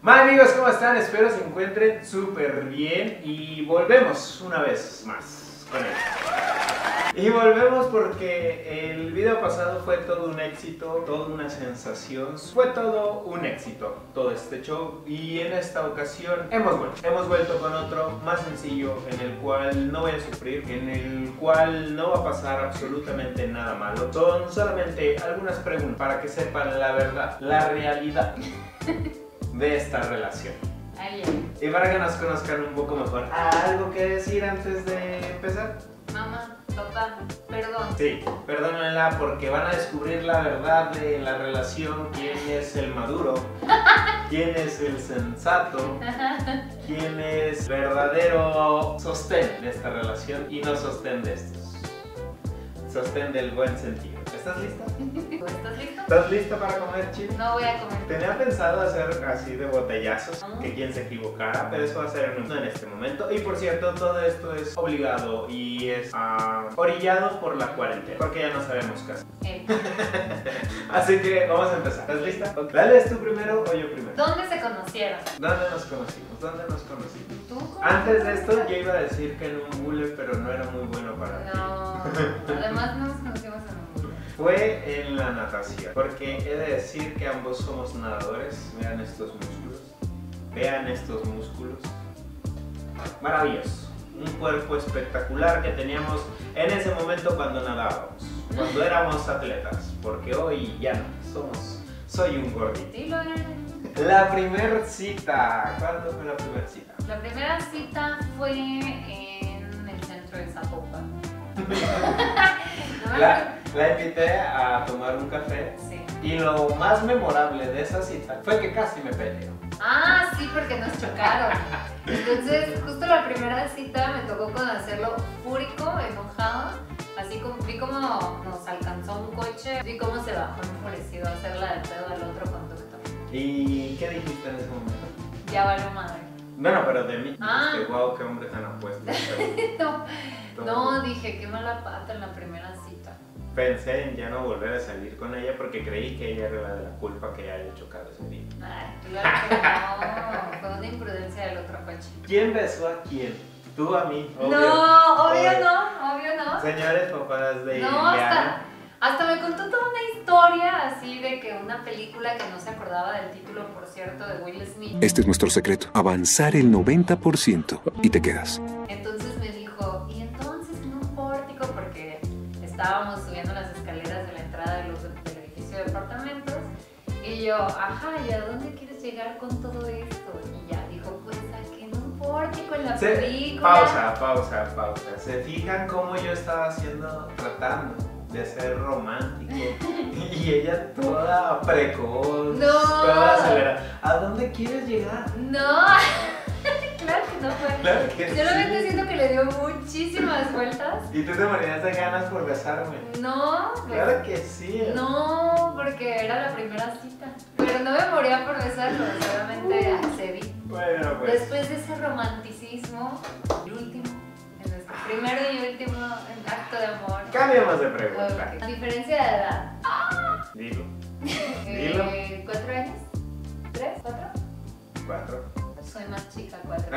Hola amigos, ¿cómo están? Espero se encuentren súper bien y volvemos una vez más con él. Y volvemos porque el video pasado fue todo un éxito, toda una sensación, fue todo un éxito, todo este show. Y en esta ocasión hemos vuelto con otro más sencillo, en el cual no voy a sufrir, en el cual no va a pasar absolutamente nada malo. Son solamente algunas preguntas para que sepan la verdad, la realidad de esta relación. Y para que nos conozcan un poco mejor, ¿algo que decir antes de empezar? Mamá, papá, perdón. Sí, perdónenla porque van a descubrir la verdad de la relación, quién es el maduro, quién es el sensato, quién es verdadero sostén de esta relación y no sostén de estos. Sostén del buen sentido. ¿Estás lista? ¿Estás listo? ¿Estás lista para comer chile? No voy a comer. Tenía pensado hacer así de botellazos, que quien se equivocara, pero eso va a ser en este momento. Y por cierto, todo esto es obligado y es orillado por la cuarentena, porque ya no sabemos qué hacer. Así que vamos a empezar. ¿Estás lista? Okay. Dale, ¿es tú primero o yo primero? ¿Dónde se conocieron? ¿Dónde nos conocimos? ¿Dónde nos conocimos? ¿Tú? Antes de esto yo iba a decir que en un bule, pero no era muy bueno para ti. No, además no nos conocimos en un bule. Fue en la natación, porque he de decir que ambos somos nadadores. Vean estos músculos. Vean estos músculos. Maravilloso. Un cuerpo espectacular que teníamos en ese momento cuando nadábamos, cuando éramos atletas, porque hoy ya no, soy un gordito. Sí, lo eres. La primer cita, ¿cuándo fue la primera cita? La primera cita fue en el centro de Zapopan. La invité a tomar un café. Sí. Y lo más memorable de esa cita fue que casi me peleó. Ah, sí, porque nos chocaron. Entonces, justo la primera cita me tocó conocerlo fúrico, enojado. Así como vi cómo nos alcanzó un coche, vi cómo se bajó enfurecido a hacerla de pedo al otro conductor. ¿Y qué dijiste en ese momento? Ya valió madre. Bueno, pero de mí, Ah. dijiste, wow, qué hombre tan apuesto. No, dije, qué mala pata en la primera cita. Pensé en ya no volver a salir con ella porque creí que ella era la de la culpa que haya chocado ese día. Ay, claro que no, fue una imprudencia del otro coche. ¿Quién besó a quién? Tú a mí, obvio. No, obvio no. Señores papás de No, Iliana. hasta me contó toda una historia así de que una película que no se acordaba del título, por cierto, de Will Smith. Este es nuestro secreto, avanzar el 90% y te quedas. Entonces me dijo, y entonces en un pórtico, porque estábamos subiendo las escaleras de la entrada del edificio de departamentos, y yo, ajá, ¿y a dónde quieres llegar con todo esto? Y ya dijo, pues aquí en un pórtico, en la película. Pausa. ¿Se fijan cómo yo estaba tratando de ser romántico? Y ella toda precoz, No. toda acelerada. ¿A dónde quieres llegar? No, claro que no fue. Claro que Solamente sí. siento que le dio muchísimas vueltas. Y tú te morías de ganas por besarme. No, pues, Claro que sí. no, porque era la primera cita. Pero no me moría por besarlo, solamente accedí. Bueno, pues. Después de ese romanticismo, el último, en nuestro primero y último acto de amor. Cambiamos de pregunta. A diferencia de edad. Dilo. Dilo. 4 años. ¿3? ¿4? 4. Soy más chica, 4.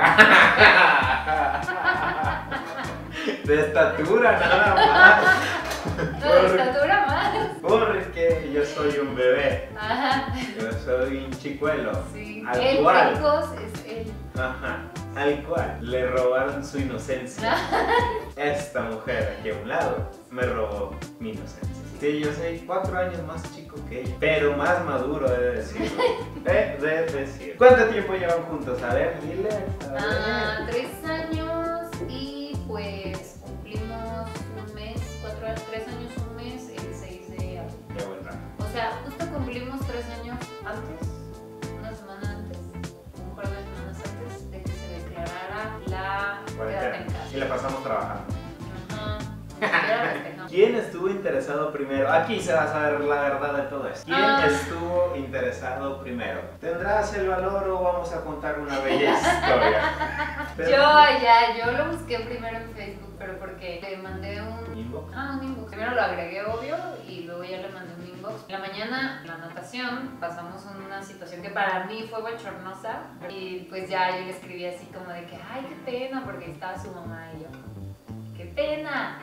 De estatura nada más. No, de estatura más. Porque yo soy un bebé. Ajá. Yo soy un chicuelo. Sí. Al El cual. precoz es él. Ajá. Al cual le robaron su inocencia. Esta mujer aquí a un lado me robó mi inocencia. Sí, yo soy 4 años más chico que ella, pero más maduro, he de decirlo. ¿Cuánto tiempo llevan juntos? A ver, dile. A ver. 3 años y pues cumplimos un mes, 3 años, un mes, el 6 de abril. Qué buen rato. O sea, justo cumplimos 3 años antes, una semana antes, un par de semanas antes de que se declarara la quédate en casa. Y la pasamos trabajando. Ajá. Era festejado. ¿Quién estuvo interesado primero? Aquí se va a saber la verdad de todo esto. ¿Quién estuvo interesado primero? ¿Tendrás el valor o vamos a contar una bella historia? Yo lo busqué primero en Facebook, pero porque le mandé un Inbox. Un inbox. Primero lo agregué, obvio, y luego ya le mandé un inbox. En la mañana, en la natación, pasamos una situación que para mí fue bochornosa. Y pues ya yo le escribí así como de que, ay, qué pena, porque estaba su mamá y yo, qué pena.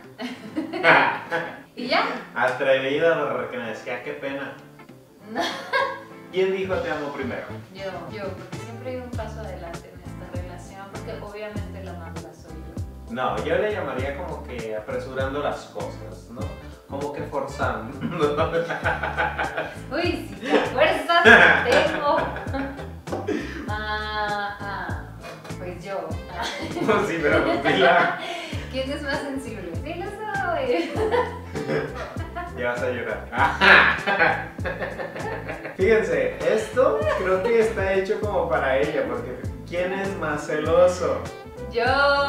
Y ya. Atrevida, porque me decía, qué pena. ¿Quién dijo te amo primero? Yo, porque siempre hay un paso adelante en esta relación, porque obviamente la manda soy yo. No, yo le llamaría como que apresurando las cosas, ¿no? Como que forzando. Uy, si te fuerzas tengo. Pues yo. No, sí, pero pila. ¿Quién es más sensible? Sí, lo soy. Ya vas a llorar. Fíjense, esto creo que está hecho como para ella, porque ¿quién es más celoso? Yo.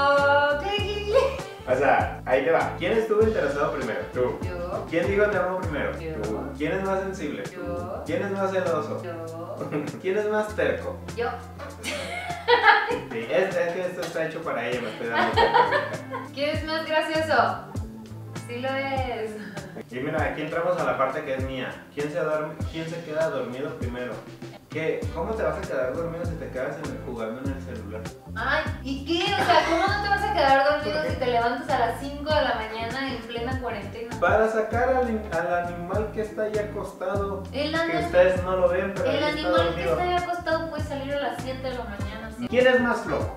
O sea, ahí te va. ¿Quién estuvo interesado primero? Tú. Yo. ¿Quién dijo te amo primero? Yo. Tú. ¿Quién es más sensible? Yo. ¿Quién es más celoso? Yo. ¿Quién es más terco? Yo. Sí, es que esto está hecho para ella, me estoy dando cuenta. ¿Quién es más gracioso? Sí lo es. Y mira, aquí entramos a la parte que es mía. ¿Quién se queda dormido primero? ¿Qué? ¿Cómo te vas a quedar dormido si te quedas jugando en el celular? Ay, ¿y qué? O sea, ¿cómo no te vas a quedar dormido si te levantas a las 5 de la mañana en plena cuarentena? Para sacar al animal que está ahí acostado. El Que ustedes no lo ven, pero ahí está animal que dormido. está ahí acostado puede salir a las 7 de la mañana. ¿Sí? ¿Quién es más flojo?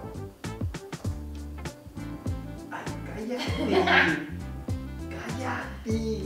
Ay, cállate. Cállate.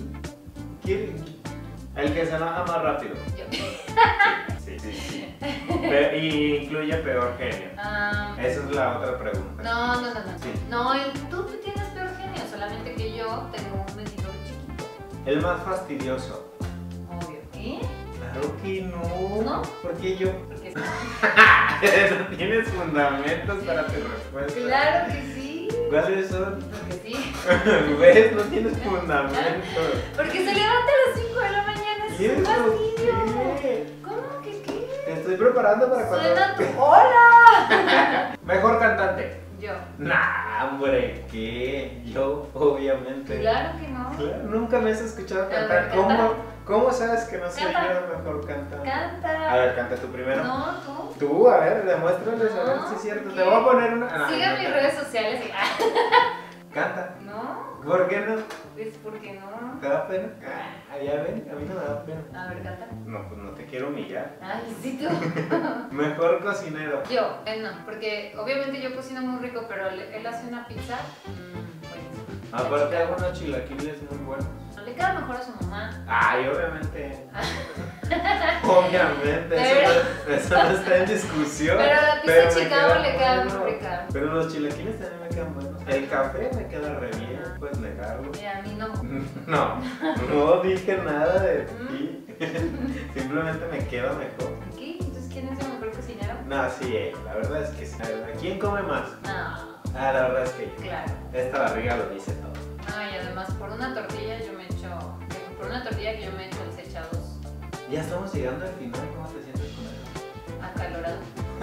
El que se enoja más rápido. Yo. Sí. Y incluye peor genio. Esa es la otra pregunta. No. Sí. No, tú tienes peor genio, solamente que yo tengo un medidor chiquito. El más fastidioso. Obvio. ¿Qué? Claro que no. ¿No? Porque yo. Porque No tienes fundamentos para tu respuesta. claro que sí. ¿Cuáles son? Porque sí. ¿Ves? No tienes fundamentos. Porque se levanta a las 5 de la mañana. ¿Y Es un eso fastidio. qué? ¿Cómo que qué? Te estoy preparando para cuando. Suena tu. ¡Hola! Mejor cantante. Yo. Nah, hombre, ¿qué? Yo, obviamente. Claro que no. Claro, nunca me has escuchado A ver, cantar. canta. ¿Cómo sabes que no soy Canta. yo el mejor cantante? Canta. A ver, canta tú primero. No, tú. Tú, a ver, demuéstrales a ver No, si es cierto. ¿qué? Te voy a poner una. Ah, Sigan no, mis canta. redes sociales y. Canta. No, ¿Por qué no? pues porque no. ¿Te da pena? Ah, ya ven, a mí no me da pena. A ver, canta. No, pues no te quiero humillar. Ay, sí tú. Mejor cocinero. Yo, él no, porque obviamente yo cocino muy rico, pero él hace una pizza. Buenísima. Aparte hago unos chilaquiles muy buenos. Le queda mejor a su mamá. Ay, obviamente. Obviamente, eso no está en discusión. Pero la pizza pero me Chicago queda le queda bueno. muy rica. Pero los chilaquiles también me quedan buenos. El café me queda re bien, puedes negarlo. Y a mí no. No dije nada de ti. Simplemente me queda mejor. ¿Qué? Entonces, ¿quién es el mejor cocinero? No, sí, la verdad es que sí. La verdad, ¿quién come más? No, La verdad es que yo. claro. Esta barriga lo dice todo. No, y además por una tortilla yo me echo. Por una tortilla que yo me echo, él se echa 2. Ya estamos llegando al final. ¿Cómo te sientes con eso? Acalorado.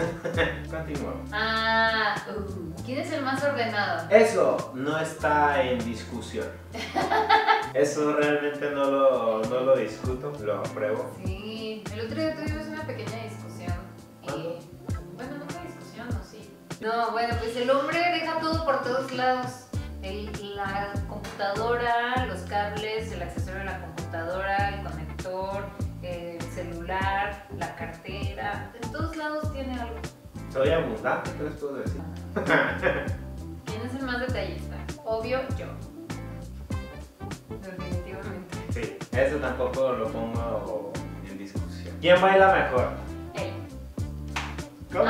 Continuamos. ¿Quién es el más ordenado? Eso no está en discusión. Eso realmente no lo discuto, lo apruebo. Sí, el otro día tuvimos una pequeña discusión. ¿Cuándo? Bueno, no fue discusión, ¿no? Sí. No, bueno, pues el hombre deja todo por todos lados. La computadora, los cables, el accesorio de la computadora, el conector, el celular, la cartera. En todos lados tiene algo. Soy abundante, ¿qué les puedo decir? ¿Quién es el más detallista? Obvio, yo. Definitivamente. Sí, eso tampoco lo pongo en discusión. ¿Quién baila mejor? Él. ¿Cómo?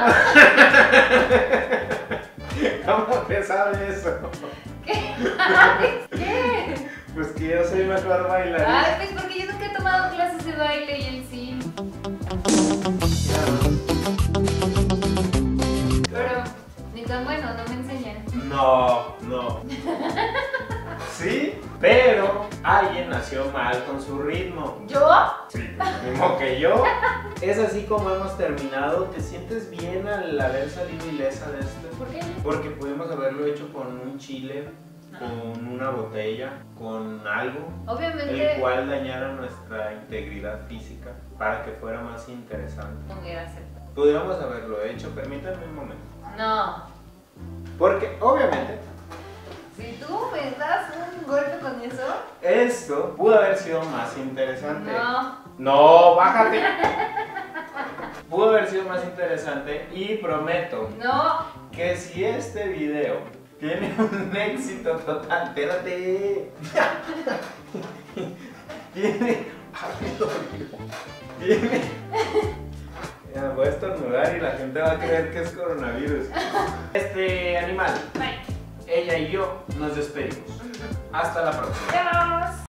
¿Cómo te sabes eso? ¿Qué? ¿Qué? Pues que yo soy mejor bailarín. Ay, pues porque yo nunca he tomado clases de baile y él sí. Pero ni tan bueno, no me enseñan. No. Sí, pero alguien nació mal con su ritmo. ¿Yo? Sí, mismo que yo. Es así como hemos terminado. ¿Te sientes bien al haber salido ilesa de esto? ¿Por qué? Porque pudimos haberlo hecho con un chile con una botella, con algo, Obviamente el cual dañara nuestra integridad física para que fuera más interesante. hubiera sido. Pudiéramos haberlo hecho, permítanme un momento. No. Porque obviamente Si tú me das un golpe con eso, esto pudo haber sido más interesante. no. No, bájate. Pudo haber sido más interesante y prometo No. que si este video tiene un éxito total, espérate. Tiene. Tiene. Ya, voy a estornudar y la gente va a creer que es coronavirus. Este animal, Bye. ella y yo nos despedimos. Hasta la próxima. Adiós.